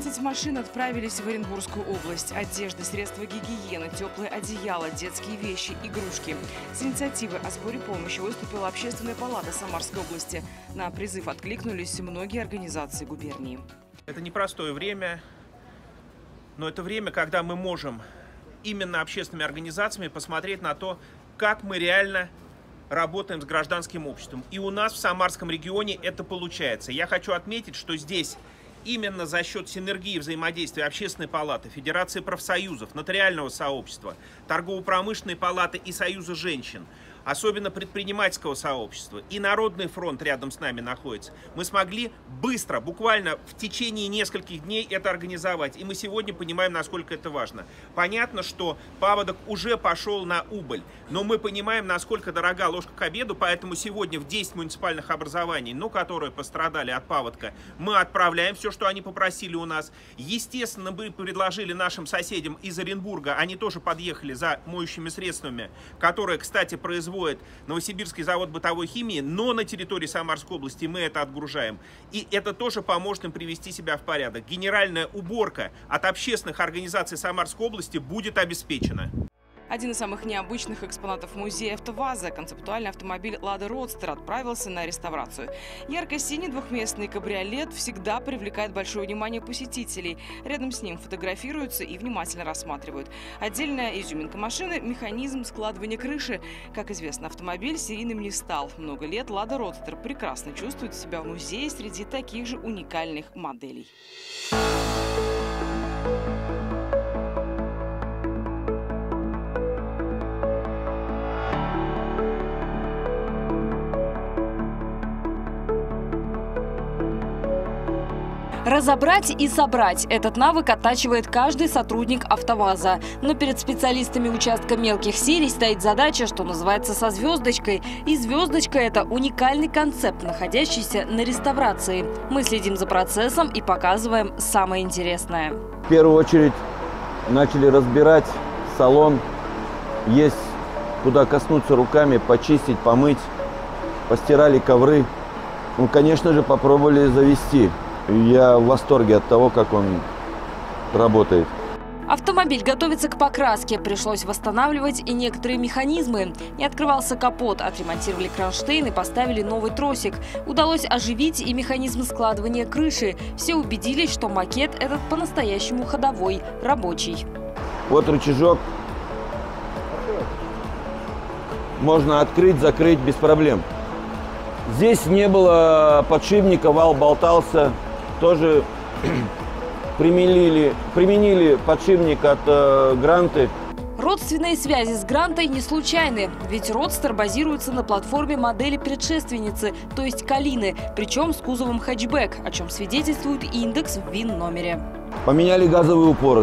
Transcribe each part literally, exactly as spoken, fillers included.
двадцать машин отправились в Оренбургскую область. Одежда, средства гигиены, теплые одеяла, детские вещи, игрушки. С инициативой о сборе помощи выступила Общественная палата Самарской области. На призыв откликнулись многие организации губернии. Это непростое время, но это время, когда мы можем именно общественными организациями посмотреть на то, как мы реально работаем с гражданским обществом. И у нас в Самарском регионе это получается. Я хочу отметить, что здесь именно за счет синергии взаимодействия Общественной палаты, Федерации профсоюзов, нотариального сообщества, торгово-промышленной палаты и Союза женщин, особенно предпринимательского сообщества, и Народный фронт рядом с нами находится, мы смогли быстро, буквально в течение нескольких дней это организовать. И мы сегодня понимаем, насколько это важно. Понятно, что паводок уже пошел на убыль, но мы понимаем, насколько дорога ложка к обеду, поэтому сегодня в десять муниципальных образований, ну, которые пострадали от паводка, мы отправляем все, что они попросили у нас. Естественно, мы предложили нашим соседям из Оренбурга, они тоже подъехали за моющими средствами, которые, кстати, производят Новосибирский завод бытовой химии, но на территории Самарской области мы это отгружаем. И это тоже поможет им привести себя в порядок. Генеральная уборка от общественных организаций Самарской области будет обеспечена. Один из самых необычных экспонатов музея «АвтоВАЗа» – концептуальный автомобиль «Лада Родстер» отправился на реставрацию. Ярко-синий двухместный кабриолет всегда привлекает большое внимание посетителей. Рядом с ним фотографируются и внимательно рассматривают. Отдельная изюминка машины – механизм складывания крыши. Как известно, автомобиль серийным не стал. Много лет «Лада Родстер» прекрасно чувствует себя в музее среди таких же уникальных моделей. Разобрать и собрать – этот навык оттачивает каждый сотрудник «АвтоВАЗа». Но перед специалистами участка мелких серий стоит задача, что называется, со звездочкой. И звездочка – это уникальный концепт, находящийся на реставрации. Мы следим за процессом и показываем самое интересное. В первую очередь начали разбирать салон. Есть куда коснуться руками, почистить, помыть. Постирали ковры. Ну, конечно же, попробовали завести. Я в восторге от того, как он работает. Автомобиль готовится к покраске. Пришлось восстанавливать и некоторые механизмы. Не открывался капот, отремонтировали кронштейн и поставили новый тросик. Удалось оживить и механизм складывания крыши. Все убедились, что макет этот по-настоящему ходовой, рабочий. Вот рычажок. Можно открыть, закрыть без проблем. Здесь не было подшипника, вал болтался. Тоже применили, применили подшипник от э, Гранты. Родственные связи с Грантой не случайны, ведь Родстер базируется на платформе модели предшественницы, то есть Калины, причем с кузовом хэтчбэк, о чем свидетельствует индекс в ВИН-номере. Поменяли газовые упоры.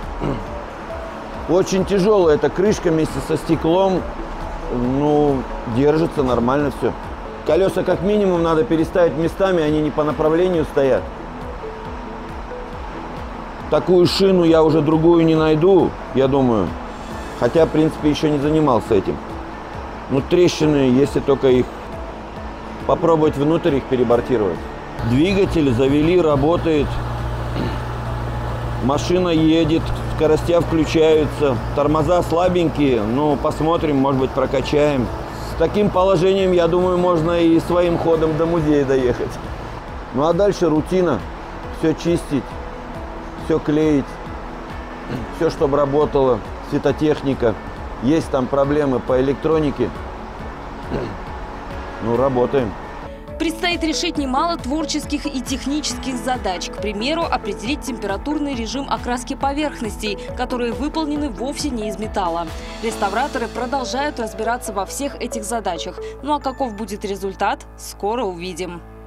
Очень тяжелая эта крышка вместе со стеклом, ну, держится нормально все. Колеса как минимум надо переставить местами, они не по направлению стоят. Такую шину я уже другую не найду, я думаю. Хотя, в принципе, еще не занимался этим. Ну, трещины, если только их попробовать внутрь их перебортировать. Двигатель завели, работает. Машина едет, скоростя включаются. Тормоза слабенькие, ну, посмотрим, может быть, прокачаем. С таким положением, я думаю, можно и своим ходом до музея доехать. Ну, а дальше рутина. Все чистить. Все клеить, все, чтобы работало, светотехника. Есть там проблемы по электронике. Ну, работаем. Предстоит решить немало творческих и технических задач. К примеру, определить температурный режим окраски поверхностей, которые выполнены вовсе не из металла. Реставраторы продолжают разбираться во всех этих задачах. Ну а каков будет результат, скоро увидим.